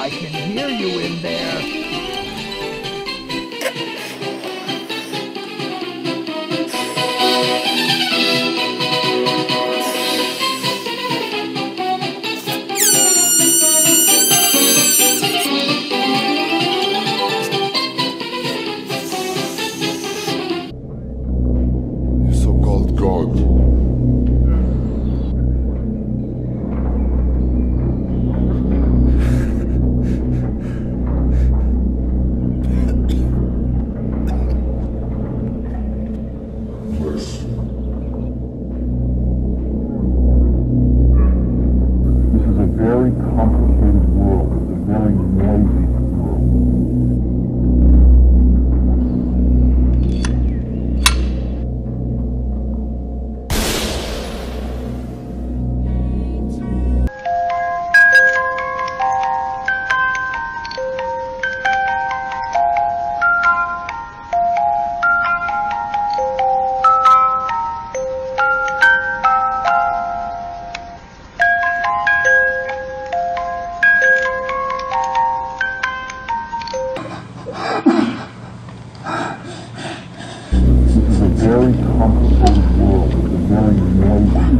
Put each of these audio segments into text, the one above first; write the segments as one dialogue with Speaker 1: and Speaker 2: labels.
Speaker 1: I can hear you in there.
Speaker 2: You so-called God.
Speaker 3: Very complicated world. It's a very noisy world. Very complicated world. It's a very noisy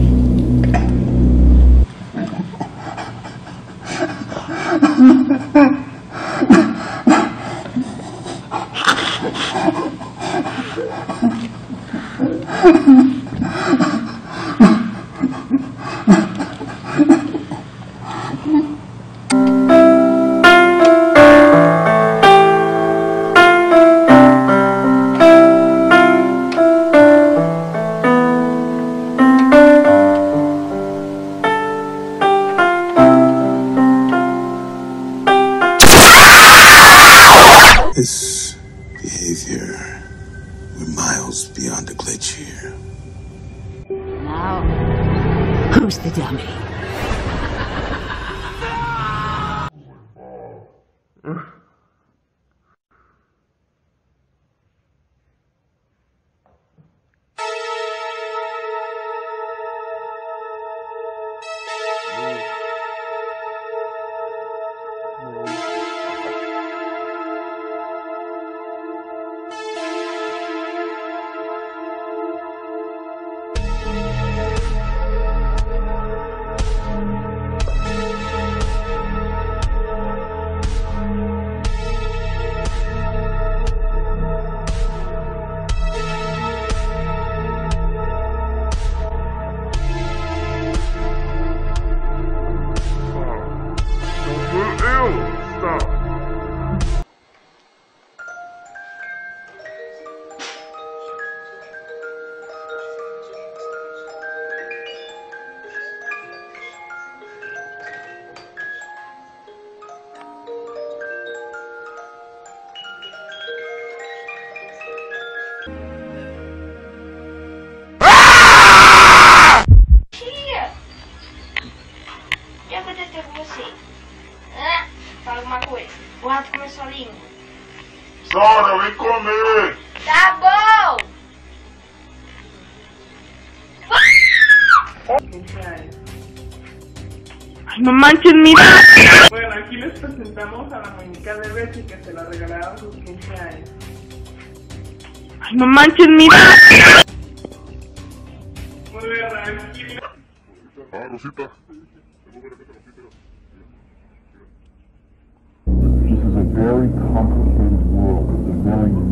Speaker 2: This behavior, we're miles beyond a glitch here.
Speaker 4: Now, who's the dummy?
Speaker 5: O que aconteceu com você? Fala alguma coisa. O rato comeu sua língua.
Speaker 6: Sora, vem comer!
Speaker 5: Tá bom!
Speaker 7: Ay, no manches, mira. Bueno, aquí les presentamos a la muñeca de Betty que se la regalaron a sus 15 años. Ay, no manches, mira. Muy bien, tranquilo.
Speaker 6: Ah, Rosita.
Speaker 3: This is a very complicated world. It's a very